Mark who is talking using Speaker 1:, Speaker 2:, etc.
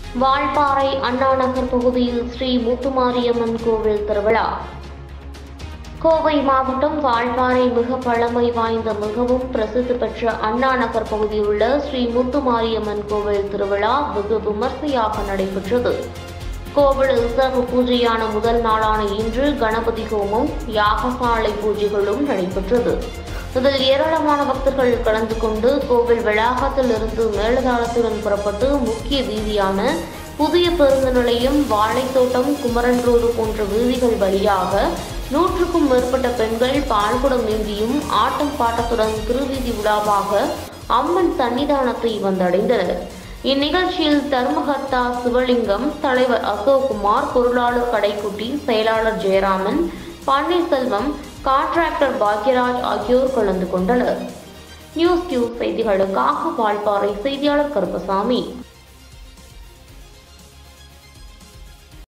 Speaker 1: வால்பாறை அண்ணாநகர் பகுதியில் ஸ்ரீ முத்துமாரியம்மன் கோவில் திருவிழா. கோவை மாவட்டம் வால்பாறை மிக பழமை வாய்ந்த மிகவும் பிரசித்தி பெற்ற அண்ணாநகர் பகுதியில் உள்ள ஸ்ரீ முத்துமாரியம்மன் கோவில் திருவிழா வெகு விமர்சையாக நடைபெற்றது. கோவிலில் சிறப்பு பூஜையான முதல் நாளான இன்று கணபதி ஹோமம், யாகசாலை பூஜைகளும் நடைபெற்றது. இதில் ஏராளமான பக்தர்கள் கலந்து கொண்டு கோவில் வளாகத்தில் இருந்து மேலதாளத்துடன் புறப்பட்டு முக்கிய வீதியான புதிய பேருந்து நிலையம், வாழைத்தோட்டம், குமரன் ரோடு போன்ற வீதிகள் வழியாக 100க்கும் மேற்பட்ட பெண்கள் பால்குடம் ஏந்தியும் ஆட்டம் பாட்டத்துடன் திருவீதி உலாவாக அம்மன் சன்னிதானத்தை வந்தடைந்தனர். இந்நிகழ்ச்சியில் தர்மகர்த்தா சிவலிங்கம், தலைவர் அசோக்குமார், பொருளாளர் கடைக்குட்டி, செயலாளர் ஜெயராமன், பன்னீர்செல்வம், கான்ட்ராக்டர் பாக்யராஜ் ஆகியோர் கலந்து கொண்டனர். நியூஸ் செய்திகளுக்காக வால்பாறை செய்தியாளர் கருப்பசாமி.